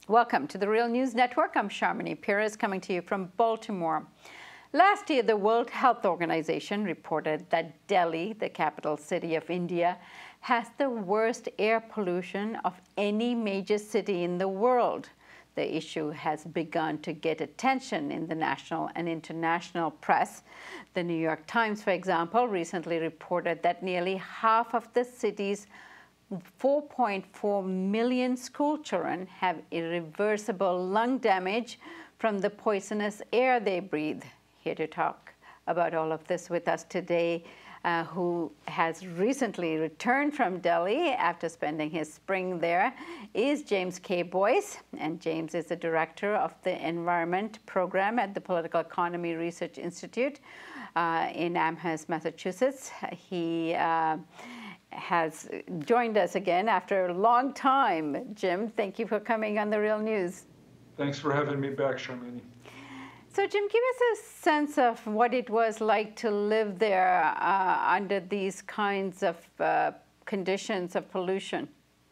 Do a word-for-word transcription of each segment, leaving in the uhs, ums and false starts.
Welcome to the Real News Network. I'm Sharmini Peres coming to you from Baltimore. Last year, the World Health Organization reported that Delhi, the capital city of India, has the worst air pollution of any major city in the world. The issue has begun to get attention in the national and international press. The New York Times, for example, recently reported that nearly half of the city's four point four million school children have irreversible lung damage from the poisonous air they breathe. Here to talk about all of this with us today, uh, who has recently returned from Delhi after spending his spring there, is James K. Boyce. And James is the director of the Environment Program at the Political Economy Research Institute uh, in Amherst, Massachusetts. He uh, has joined us again after a long time. Jim, thank you for coming on The Real News. Thanks for having me back, Sharmini. So, Jim, give us a sense of what it was like to live there uh, under these kinds of uh, conditions of pollution.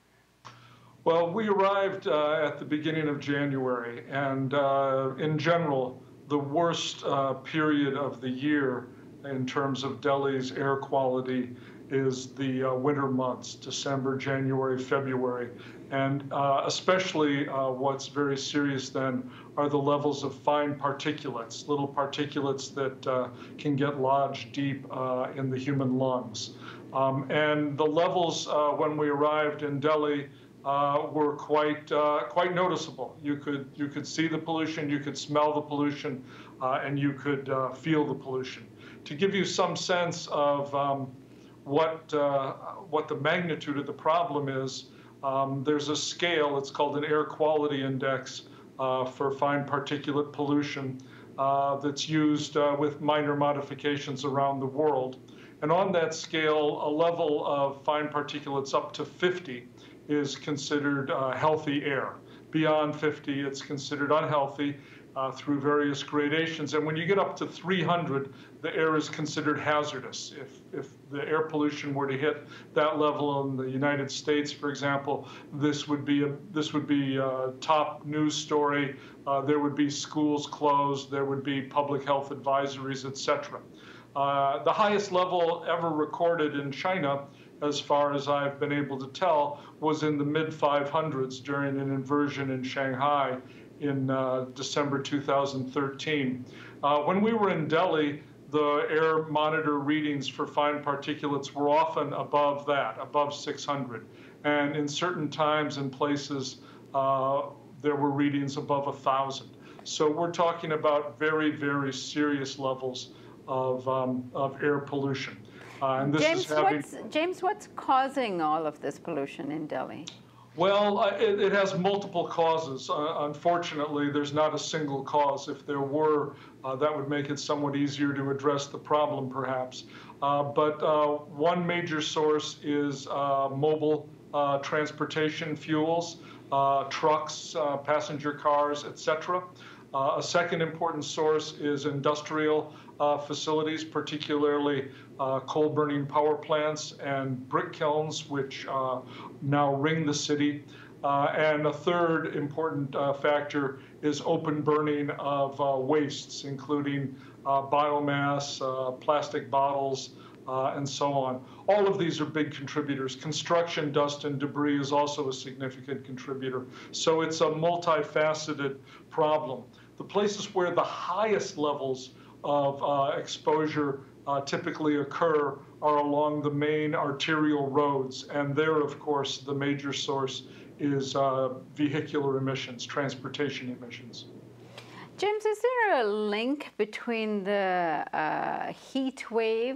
Well, we arrived uh, at the beginning of January, and uh, in general, the worst uh, period of the year in terms of Delhi's air quality is the uh, winter months, December, January, February. And uh, especially uh, what's very serious then are the levels of fine particulates, little particulates that uh, can get lodged deep uh, in the human lungs. Um, and the levels uh, when we arrived in Delhi uh, were quite uh, quite noticeable. You could, you could see the pollution, you could smell the pollution, uh, and you could uh, feel the pollution. To give you some sense of um, what, uh, what the magnitude of the problem is, um, there's a scale, it's called an air quality index uh, for fine particulate pollution uh, that's used uh, with minor modifications around the world. And on that scale, a level of fine particulates up to fifty is considered uh, healthy air. Beyond fifty, it's considered unhealthy uh, through various gradations. And when you get up to three hundred, the air is considered hazardous. If, if the air pollution were to hit that level in the United States, for example, this would be a, this would be a top news story. Uh, there would be schools closed. There would be public health advisories, et cetera. Uh, the highest level ever recorded in China, as far as I've been able to tell, was in the mid five hundreds during an inversion in Shanghai in uh, December two thousand thirteen. Uh, when we were in Delhi, the air monitor readings for fine particulates were often above that, above six hundred. And in certain times and places, uh, there were readings above one thousand. So we're talking about very, very serious levels of, um, of air pollution. Uh, and this James, is having, what's, James, what's causing all of this pollution in Delhi? Well, uh, it, it has multiple causes. Uh, unfortunately, there's not a single cause. If there were, uh, that would make it somewhat easier to address the problem, perhaps. Uh, but uh, one major source is uh, mobile uh, transportation fuels, uh, trucks, uh, passenger cars, et cetera. Uh, a second important source is industrial uh, facilities, particularly uh, coal-burning power plants and brick kilns, which uh, now ring the city. Uh, and a third important uh, factor is open burning of uh, wastes, including uh, biomass, uh, plastic bottles, uh, and so on. All of these are big contributors. Construction dust and debris is also a significant contributor. So it's a multifaceted problem. The places where the highest levels of uh, exposure uh, typically occur are along the main arterial roads. And there, of course, the major source is uh, vehicular emissions, transportation emissions. James, is there a link between the uh, heat wave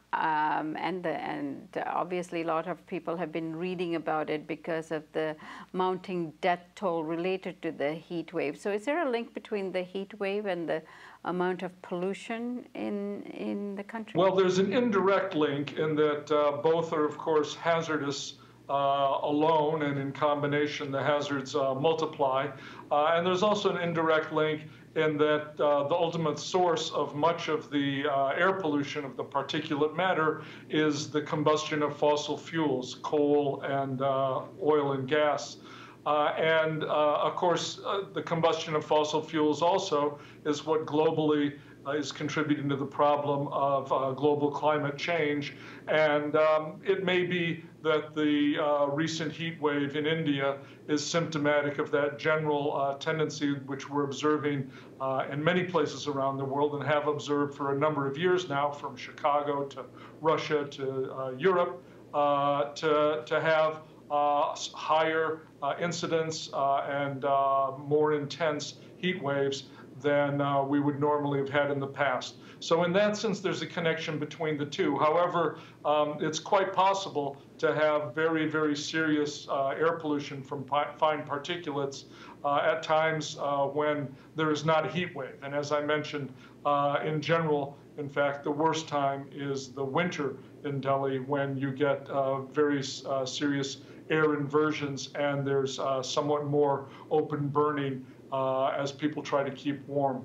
um, and, the, and obviously a lot of people have been reading about it because of the mounting death toll related to the heat wave. So is there a link between the heat wave and the amount of pollution in, in the country? Well, there's an indirect link in that uh, both are, of course, hazardous Uh, alone, and in combination the hazards uh, multiply. Uh, and there's also an indirect link in that uh, the ultimate source of much of the uh, air pollution of the particulate matter is the combustion of fossil fuels, coal and uh, oil and gas. Uh, and uh, of course, uh, the combustion of fossil fuels also is what globally uh, is contributing to the problem of uh, global climate change. And um, it may be that the uh, recent heat wave in India is symptomatic of that general uh, tendency which we're observing uh, in many places around the world and have observed for a number of years now, from Chicago to Russia to uh, Europe, uh, to, to have uh, higher uh, incidence uh, and uh, more intense heat waves than uh, we would normally have had in the past. So in that sense, there's a connection between the two. However, um, it's quite possible to have very, very serious uh, air pollution from pi fine particulates uh, at times uh, when there is not a heat wave. And as I mentioned, uh, in general, in fact, the worst time is the winter in Delhi, when you get uh, very uh, serious air inversions and there's uh, somewhat more open burning uh, as people try to keep warm.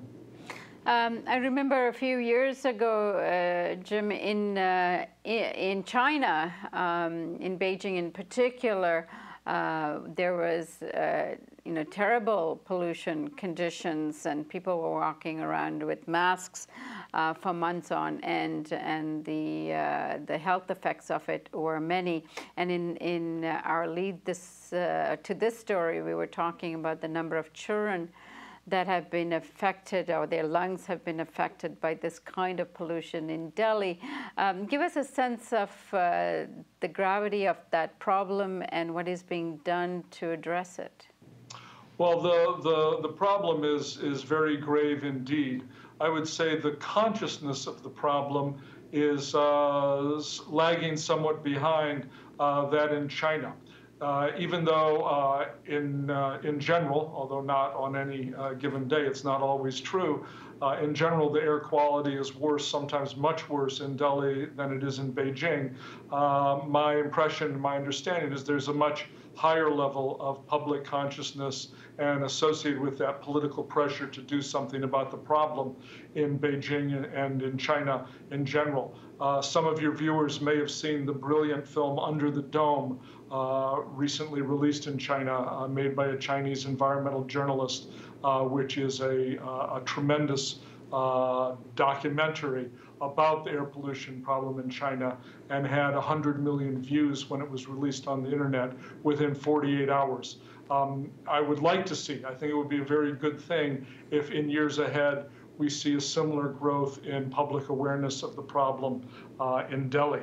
Um, I remember a few years ago, uh, Jim, in, uh, in China, um, in Beijing in particular, uh, there was uh, you know, terrible pollution conditions, and people were walking around with masks uh, for months on end, and the, uh, the health effects of it were many. And in, in our lead this, uh, to this story, we were talking about the number of children that have been affected, or their lungs have been affected by this kind of pollution in Delhi. Um, give us a sense of uh, the gravity of that problem and what is being done to address it. Well, the, the, the problem is, is very grave indeed. I would say the consciousness of the problem is uh, lagging somewhat behind uh, that in China. Uh, even though uh, in, uh, in general, although not on any uh, given day, it's not always true, uh, in general the air quality is worse, sometimes much worse in Delhi than it is in Beijing. Uh, my impression, my understanding is there's a much higher level of public consciousness and associated with that political pressure to do something about the problem in Beijing and in China in general. Uh, some of your viewers may have seen the brilliant film Under the Dome, uh, recently released in China, uh, made by a Chinese environmental journalist, uh, which is a, uh, a tremendous uh, documentary about the air pollution problem in China, and had one hundred million views when it was released on the internet within forty-eight hours. Um, I would like to see, I think it would be a very good thing if in years ahead we see a similar growth in public awareness of the problem uh, in Delhi.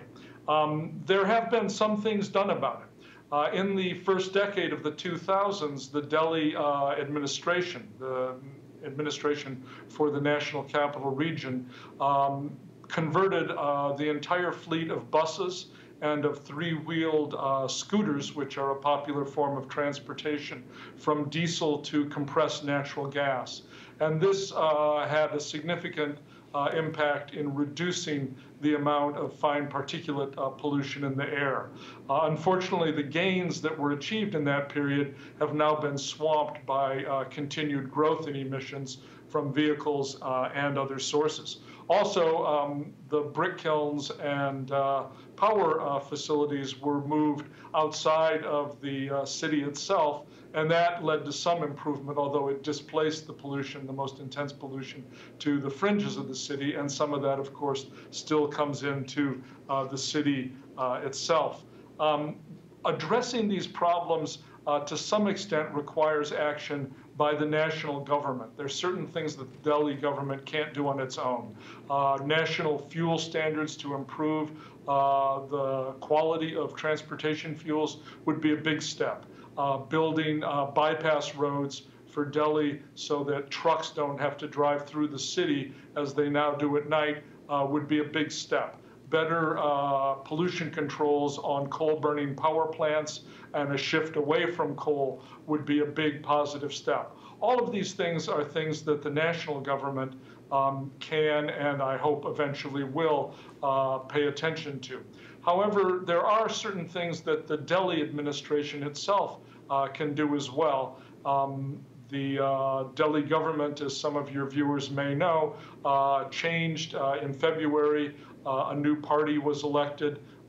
Um, there have been some things done about it. Uh, in the first decade of the two thousands, the Delhi uh, administration, the administration for the National Capital Region, um, converted uh, the entire fleet of buses and of three-wheeled uh, scooters, which are a popular form of transportation, from diesel to compressed natural gas. And this uh, had a significant uh, impact in reducing the amount of fine particulate uh, pollution in the air. Uh, unfortunately, the gains that were achieved in that period have now been swamped by uh, continued growth in emissions from vehicles uh, and other sources. Also, um, the brick kilns and uh, power uh, facilities were moved outside of the uh, city itself, and that led to some improvement, although it displaced the pollution, the most intense pollution, to the fringes of the city, and some of that, of course, still comes into uh, the city uh, itself. Um, addressing these problems uh, to some extent requires action by the national government. There's certain things that the Delhi government can't do on its own. Uh, national fuel standards to improve uh, the quality of transportation fuels would be a big step. Uh, building uh, bypass roads for Delhi so that trucks don't have to drive through the city as they now do at night uh, would be a big step. Better uh, pollution controls on coal-burning power plants and a shift away from coal would be a big positive step. All of these things are things that the national government um, can, and I hope eventually will, uh, pay attention to. However, there are certain things that the Delhi administration itself uh, can do as well. Um, The uh, Delhi government, as some of your viewers may know, uh, changed uh, in February. Uh, a new party was elected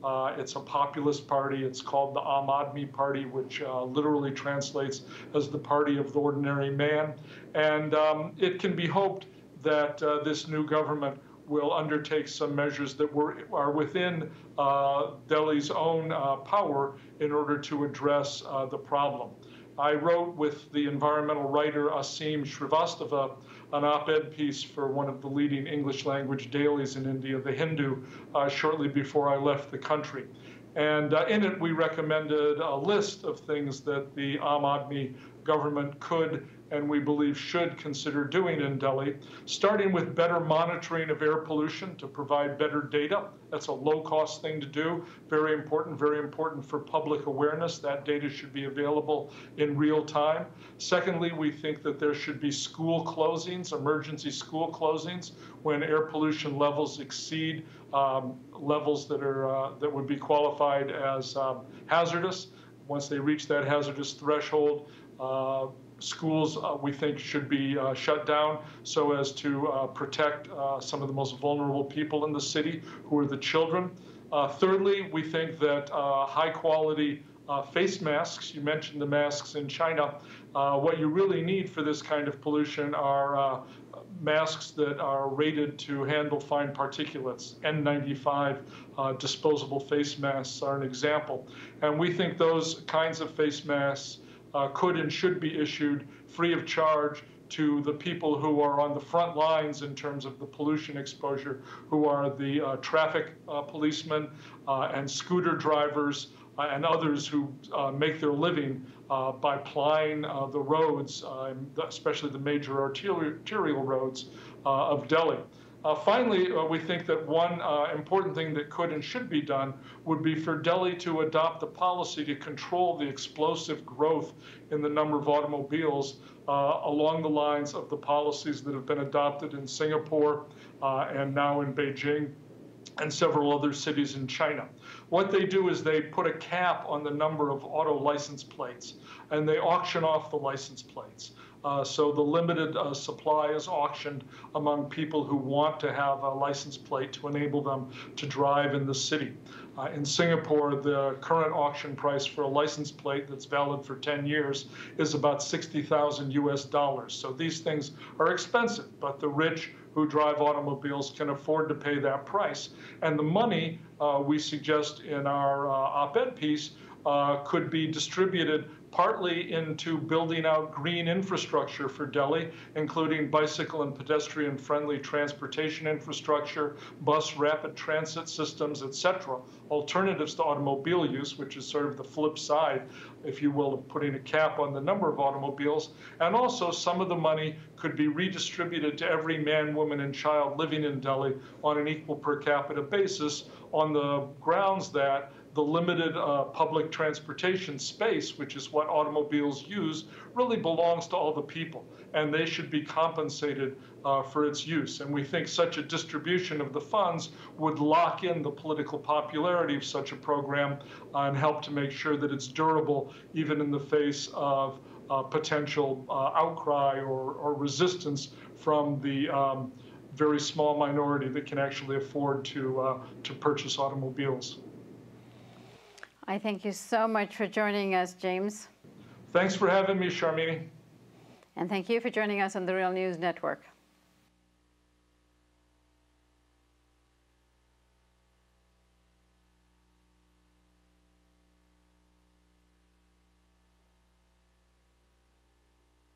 Uh, it's a populist party. It's called the Aam Aadmi Party, which uh, literally translates as the party of the ordinary man. And um, it can be hoped that uh, this new government will undertake some measures that were, are within uh, Delhi's own uh, power in order to address uh, the problem. I wrote with the environmental writer Asim Srivastava an op-ed piece for one of the leading English language dailies in India, The Hindu, uh, shortly before I left the country. And uh, in it, we recommended a list of things that the Aam Aadmi government could and we believe should consider doing in Delhi, starting with better monitoring of air pollution to provide better data. That's a low-cost thing to do, very important, very important for public awareness. That data should be available in real time. Secondly, we think that there should be school closings, emergency school closings, when air pollution levels exceed um, levels that are uh, that would be qualified as um, hazardous. Once they reach that hazardous threshold, uh, schools, uh, we think, should be uh, shut down so as to uh, protect uh, some of the most vulnerable people in the city, who are the children. Uh, thirdly, we think that uh, high-quality uh, face masks, you mentioned the masks in China, uh, what you really need for this kind of pollution are uh, masks that are rated to handle fine particulates. N ninety-five uh, disposable face masks are an example. And we think those kinds of face masks Uh, could and should be issued free of charge to the people who are on the front lines in terms of the pollution exposure, who are the uh, traffic uh, policemen uh, and scooter drivers uh, and others who uh, make their living uh, by plying uh, the roads, uh, especially the major arterial, arterial roads uh, of Delhi. Uh, finally, uh, we think that one uh, important thing that could and should be done would be for Delhi to adopt a policy to control the explosive growth in the number of automobiles uh, along the lines of the policies that have been adopted in Singapore uh, and now in Beijing and several other cities in China. What they do is they put a cap on the number of auto license plates, and they auction off the license plates. Uh, so the limited uh, supply is auctioned among people who want to have a license plate to enable them to drive in the city. Uh, in Singapore, the current auction price for a license plate that's valid for ten years is about sixty thousand U S dollars. So these things are expensive, but the rich who drive automobiles can afford to pay that price. And the money, uh, we suggest in our uh, op-ed piece, uh, could be distributed partly into building out green infrastructure for Delhi, including bicycle and pedestrian-friendly transportation infrastructure, bus rapid transit systems, et cetera, alternatives to automobile use, which is sort of the flip side, if you will, of putting a cap on the number of automobiles. And also, some of the money could be redistributed to every man, woman, and child living in Delhi on an equal per capita basis, on the grounds that the limited uh, public transportation space, which is what automobiles use, really belongs to all the people, and they should be compensated uh, for its use. And we think such a distribution of the funds would lock in the political popularity of such a program uh, and help to make sure that it's durable, even in the face of uh, potential uh, outcry or, or resistance from the um, very small minority that can actually afford to, uh, to purchase automobiles. I thank you so much for joining us, James. Thanks for having me, Sharmini. And thank you for joining us on the Real News Network.